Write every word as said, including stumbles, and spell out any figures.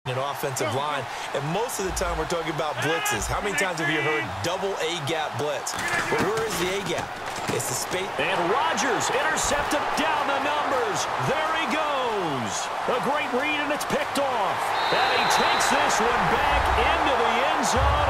an offensive line, and most of the time we're talking about blitzes. How many times have you heard double A-gap blitz? But where is the A-gap? It's the space. And Rodgers intercepted down the numbers. There he goes. A great read, and it's picked off. And he takes this one back into the end zone.